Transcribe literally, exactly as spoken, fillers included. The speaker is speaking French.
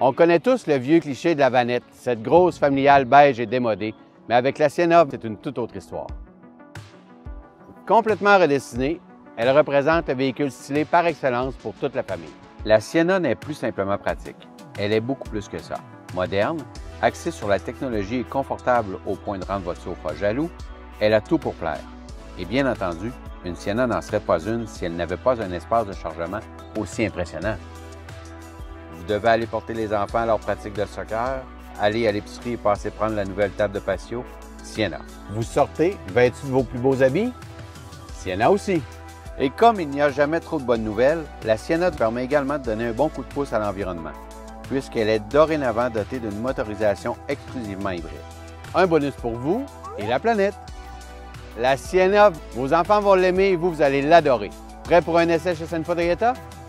On connaît tous le vieux cliché de la vanette, cette grosse familiale beige et démodée, mais avec la Sienna, c'est une toute autre histoire. Complètement redessinée, elle représente le véhicule stylé par excellence pour toute la famille. La Sienna n'est plus simplement pratique, elle est beaucoup plus que ça. Moderne, axée sur la technologie et confortable au point de rendre votre sofa jaloux, elle a tout pour plaire. Et bien entendu, une Sienna n'en serait pas une si elle n'avait pas un espace de chargement aussi impressionnant. Vous devez aller porter les enfants à leur pratique de soccer, aller à l'épicerie et passer prendre la nouvelle table de patio, Sienna. Vous sortez, vêtu de vos plus beaux habits, Sienna aussi. Et comme il n'y a jamais trop de bonnes nouvelles, la Sienna permet également de donner un bon coup de pouce à l'environnement, puisqu'elle est dorénavant dotée d'une motorisation exclusivement hybride. Un bonus pour vous et la planète. La Sienna, vos enfants vont l'aimer et vous, vous allez l'adorer. Prêt pour un essai chez Sanford Toyota?